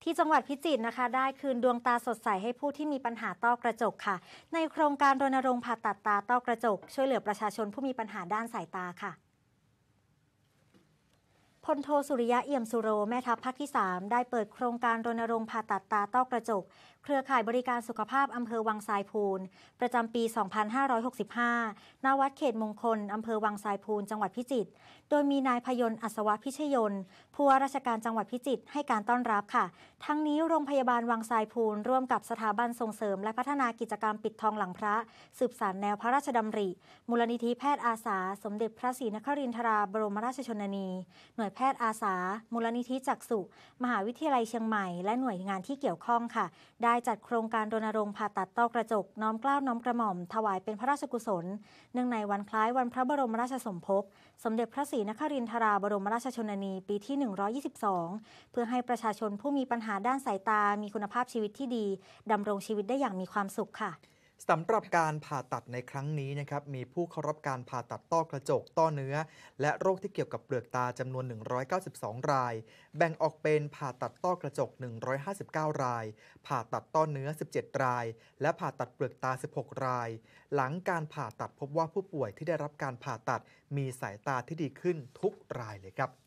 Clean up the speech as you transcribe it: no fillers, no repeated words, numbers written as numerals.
ที่จังหวัดพิจิตรนะคะได้คืนดวงตาสดใสให้ผู้ที่มีปัญหาต้อกระจกค่ะในโครงการรณรงค์ผ่าตัดตาต้อกระจกช่วยเหลือประชาชนผู้มีปัญหาด้านสายตาค่ะพลโทสุริยะเอี่ยมสุโรแม่ทัพภาคที่ 3ได้เปิดโครงการรณรงค์ผ่าตัดตาต้อกระจกเครือข่ายบริการสุขภาพอำเภอวังทรายพูนประจำปี 2565 ณ วัดเขตมงคลอำเภอวังทรายพูนจังหวัดพิจิตรโดยมีนายพยนต์อัศวพิชยนต์ผู้ว่าราชการจังหวัดพิจิตรให้การต้อนรับค่ะทั้งนี้โรงพยาบาลวังทรายพูนร่วมกับสถาบันส่งเสริมและพัฒนากิจกรรมปิดทองหลังพระสืบสานแนวพระราชดำริมูลนิธิแพทย์อาสาสมเด็จพระศรีนครินทราบรมราชชนนีหน่วยแพทย์อาสามูลนิธิจักษุมหาวิทยาลัยเชียงใหม่และหน่วยงานที่เกี่ยวข้องค่ะได้จัดโครงการรณรงค์ผ่าตัดต้อกระจกน้อมเกล้าน้อมกระหม่อมถวายเป็นพระราชกุศลเนื่องในวันคล้ายวันพระบรมราชสมภพสมเด็จพระศรีนครินทราบรมราชชนนีปีที่ 122 เพื่อให้ประชาชนผู้มีปัญหาด้านสายตามีคุณภาพชีวิตที่ดีดำรงชีวิตได้อย่างมีความสุขค่ะสำหรับการผ่าตัดในครั้งนี้นะครับมีผู้เข้ารับการผ่าตัดต้อกระจกต้อเนื้อและโรคที่เกี่ยวกับเปลือกตาจำนวน192รายแบ่งออกเป็นผ่าตัดต้อกระจก159รายผ่าตัดต้อเนื้อ17รายและผ่าตัดเปลือกตา16รายหลังการผ่าตัดพบว่าผู้ป่วยที่ได้รับการผ่าตัดมีสายตาที่ดีขึ้นทุกรายเลยครับ